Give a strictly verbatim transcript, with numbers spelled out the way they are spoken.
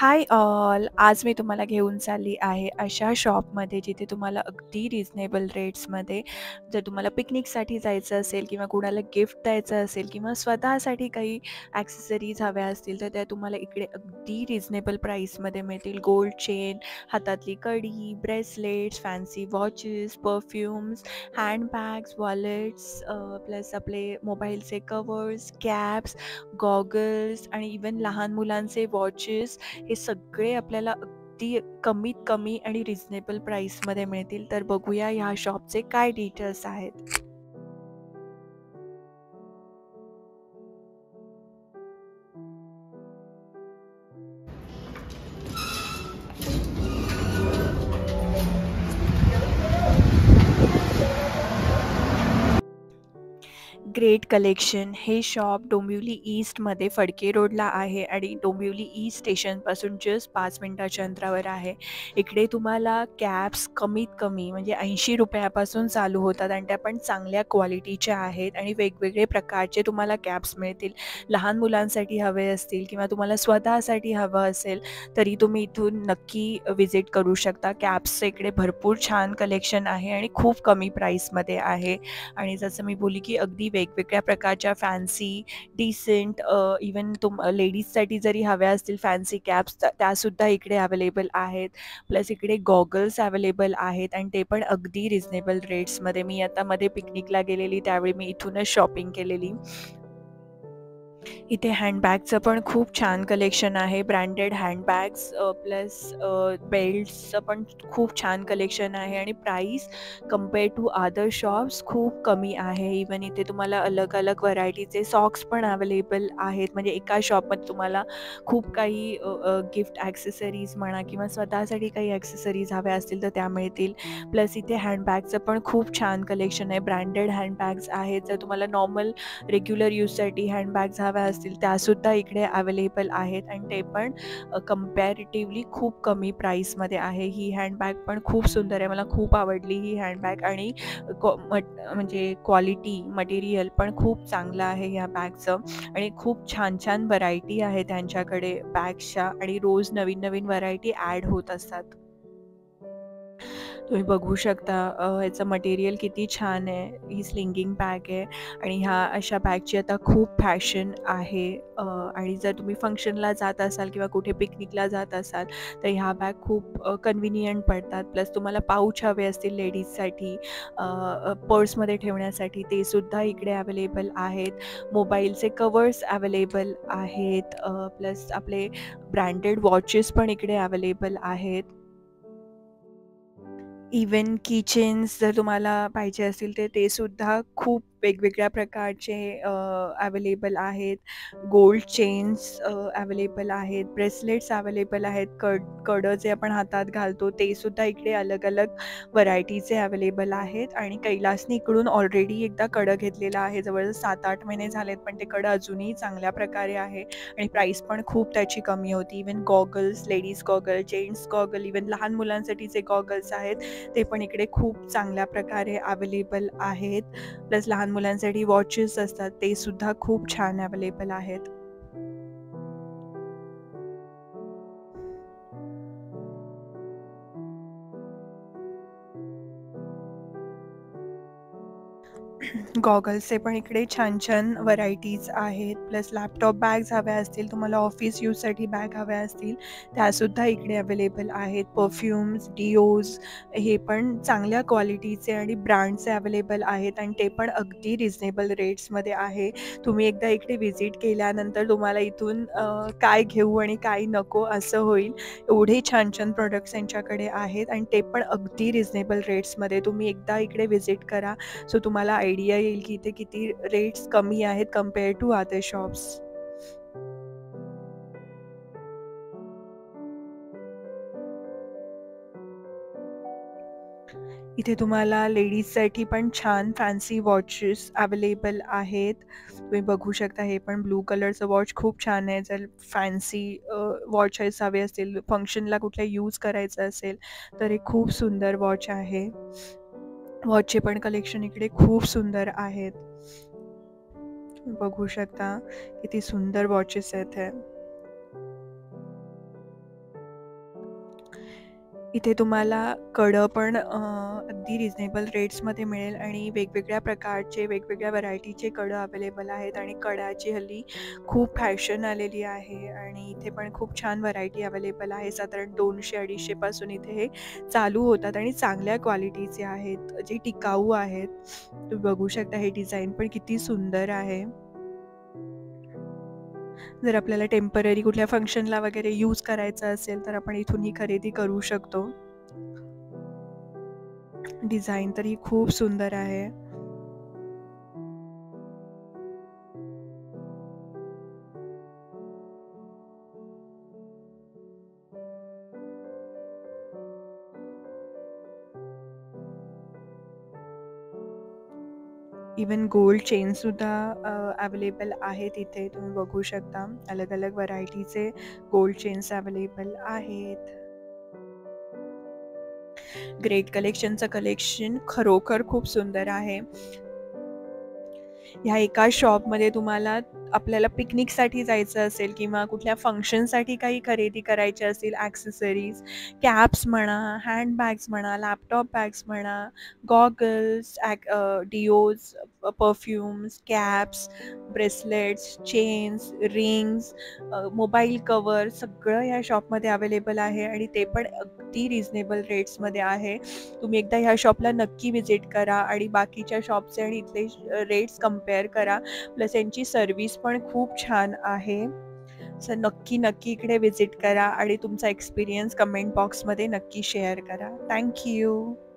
Hi all. आज मी तुम्हाला घेऊन चालली आहे अशा शॉपमध्ये जिथे तुम्हाला अगदी रिझनेबल रेट्समध्ये जर तुम्हाला पिकनिकसाठी जायचं असेल किंवा कुणाला गिफ्ट द्यायचं असेल किंवा स्वतःसाठी काही ॲक्सेसरीज हव्या असतील तर त्या तुम्हाला इकडे अगदी रिझनेबल प्राईसमध्ये मिळतील. गोल्ड चेन, हातातली कडी, bracelets, fancy watches, perfumes, handbags, wallets, plus आपले मोबाईलचे कवर्स, कॅप्स, गॉगल्स आणि इवन लहान मुलांचे वॉचेस, हे सगळे आपल्याला अगदी कमीत कमी आणि रिझनेबल प्राईसमध्ये मिळतील. तर बघूया ह्या शॉपचे काय डिटेल्स आहेत. ग्रेट कलेक्शन हे शॉप डोंबिवली ईस्टमध्ये फडके रोडला आहे आणि डोंबिवली ईस्ट स्टेशनपासून जस्ट पाच मिनटाच्या अंतरावर आहे. इकडे तुम्हाला कॅप्स कमीत कमी म्हणजे ऐंशी रुपयापासून चालू होतात आणि त्या पण चांगल्या क्वालिटीच्या आहेत आणि वेगवेगळे प्रकारचे तुम्हाला कॅप्स मिळतील. लहान मुलांसाठी हवे असतील किंवा तुम्हाला स्वतःसाठी हवं असेल तरी तुम्ही इथून नक्की व्हिजिट करू शकता. कॅप्सचं इकडे भरपूर छान कलेक्शन आहे आणि खूप कमी प्राईसमध्ये आहे. आणि जसं मी बोलली की अगदी वेगवेगळ्या प्रकारच्या फॅन्सी डिसेंट इवन तुम लेडीजसाठी जरी हव्या असतील फॅन्सी कॅप्स त्यासुद्धा इकडे अवेलेबल आहेत. प्लस इकडे गॉगल्स अवेलेबल आहेत आणि ते पण अगदी रिझनेबल रेट्समध्ये. मी आता मध्ये पिकनिकला गेलेली त्यावेळी मी इथूनच शॉपिंग केलेली. इथे हँडबॅगचं पण खूप छान कलेक्शन आहे. ब्रँडेड हँडबॅग्स प्लस बेल्ट्सचं पण खूप छान कलेक्शन आहे आणि price compare to other shops खूप कमी आहे. इवन इथे तुम्हाला अलग अलग व्हरायटीचे सॉक्स पण अवेलेबल आहेत. म्हणजे एका शॉपमध्ये तुम्हाला खूप काही गिफ्ट ॲक्सेसरीज म्हणा किंवा स्वतःसाठी काही ॲक्सेसरीज हव्या असतील तर त्या मिळतील. प्लस इथे हँडबॅगचं पण खूप छान कलेक्शन आहे. ब्रँडेड हँडबॅग्स आहेत. जर तुम्हाला नॉर्मल रेग्युलर यूजसाठी हँडबॅग्स हव्या असतील त्यासुद्धा इकडे अवेलेबल आहेत आणि ते पण कम्पॅरेटिव्हली खूप कमी प्राईसमध्ये आहे. ही हँडबॅग पण खूप सुंदर आहे. मला खूप आवडली ही हँडबॅग आणि क्व मट म्हणजे क्वालिटी मटेरियल पण खूप चांगलं आहे ह्या बॅगचं आणि खूप छान छान व्हरायटी आहे त्यांच्याकडे बॅग्सच्या आणि रोज नवीन नवीन व्हरायटी ॲड होत असतात. तुम्ही बघू शकता ह्याचं मटेरियल किती छान आहे. ही स्लिंगिंग बॅग आहे आणि ह्या अशा बॅगची आता खूप फॅशन आहे. आणि जर तुम्ही फंक्शनला जात असाल किंवा कुठे पिकनिकला जात असाल तर ह्या बॅग खूप कन्व्हिनियंट पडतात. प्लस तुम्हाला पाऊच हवे असतील लेडीजसाठी पर्समध्ये ठेवण्यासाठी ते सुद्धा इकडे अवेलेबल आहेत. मोबाईलचे कवर्स अवेलेबल आहेत. प्लस आपले ब्रँडेड वॉचेस पण इकडे अवेलेबल आहेत. इवन कीचेन्स जर तुम्हाला पाहिजे असतील तर ते सुद्धा खूप वेगवेगळ्या प्रकारचे अवेलेबल आहेत. गोल्ड चेन्स अवेलेबल आहेत. ब्रेसलेट्स अवेलेबल आहेत. कड कडं जे आपण हातात घालतो ते सुद्धा इकडे अलग अलग व्हरायटीचे अवेलेबल आहेत आणि कैलासने इकडून ऑलरेडी एकदा कडं घेतलेलं आहे. जवळजवळ सात आठ महिने झालेत पण ते कडं अजूनही चांगल्या प्रकारे आहे आणि प्राईस पण खूप त्याची कमी होती. Even goggles, ladies goggle, gents goggle, even लहान मुलांसाठीचे गॉगल्स आहेत ते पण इकडे खूप चांगल्या प्रकारे अवेलेबल आहेत. प्लस लहान मुलांसाठी वॉचेस असतात ते सुद्धा खूप छान अवेलेबल आहेत. गॉगल्सचे पण इकडे छान छान व्हरायटीज आहेत. प्लस लॅपटॉप बॅग्स हव्या असतील, तुम्हाला ऑफिस यूजसाठी बॅग हव्या असतील त्यासुद्धा इकडे अवेलेबल आहेत. परफ्यूम्स, डिओज हे पण चांगल्या क्वालिटीचे आणि ब्रँडचे अवेलेबल आहेत आणि ते पण अगदी रिझनेबल रेट्समध्ये आहे. तुम्ही एकदा इकडे व्हिजिट केल्यानंतर तुम्हाला इथून काय घेऊ आणि काय नको असं होईल. एवढे छान छान प्रोडक्ट्स यांच्याकडे आहेत आणि ते पण अगदी रिझनेबल रेट्समध्ये. तुम्ही एकदा इकडे व्हिजिट करा सो तुम्हाला आयडिया येईल की इथे किती रेट्स कमी आहेत कम्पेअर टू अदर शॉप्स. इथे तुम्हाला लेडीजसाठी पण छान फॅन्सी वॉचेस अवेलेबल आहेत. तुम्ही बघू शकता हे पण ब्लू कलरचं वॉच खूप छान आहे. जर फॅन्सी वॉचेस हवे असतील, फंक्शनला कुठल्या यूज करायचं असेल तर हे खूप सुंदर वॉच आहे. वॉचचे पण कलेक्शन इकडे खूप सुंदर आहेत. बघू शकता किती सुंदर वॉचेस आहेत हे. इथे तुम्हाला कडं पण अ, अगदी रिझनेबल रेट्समध्ये मिळेल आणि वेगवेगळ्या प्रकारचे, वेगवेगळ्या व्हरायटीचे कडं अवेलेबल आहेत आणि कडाची हल्ली खूप फॅशन आलेली आहे आणि इथे पण खूप छान व्हरायटी अवेलेबल आहे. साधारण दोनशे-अडीचशे पासून इथे हे चालू होतात आणि चांगल्या क्वालिटीचे आहेत, जे टिकाऊ आहेत. तुम्ही बघू शकता हे डिझाइन पण किती सुंदर आहे. जर आपल्याला टेम्पररी कुठल्या फंक्शनला वगैरे यूज करायचं असेल, तर आपण इथून ही खरेदी करू शकतो. डिझाइन तर ही खूप सुंदर आहे. इवन गोल्ड चेनसुद्धा अ, अवेलेबल आहेत इथे. तुम्ही बघू शकता अलग-अलग व्हरायटीचे गोल्ड चेन्स अवेलेबल आहेत. ग्रेट कलेक्शनचं कलेक्शन खरोखर खूप सुंदर आहे. ह्या एका शॉपमध्ये तुम्हाला आपल्याला पिकनिकसाठी जायचं असेल किंवा कुठल्या फंक्शनसाठी काही खरेदी करायची असेल, ॲक्सेसरीज, कॅप्स म्हणा, हँडबॅग्स म्हणा, लॅपटॉप बॅग्स म्हणा, गॉगल्स, ॲक deos, perfumes, caps, bracelets, chains, rings, mobile cover सगळं या शॉपमध्ये अवेलेबल आहे आणि ते पण अगदी रिझनेबल रेट्समध्ये आहे. तुम्ही एकदा ह्या शॉपला नक्की व्हिजिट करा आणि बाकीच्या शॉपचे आणि इथले रेट्स कंपेअर करा. प्लस यांची सर्व्हिस पण खूप छान आहे. सो नक्की, नक्की इकडे व्हिजिट करा आणि तुमचा एक्सपिरियन्स कमेंट बॉक्समध्ये नक्की शेअर करा. Thank you.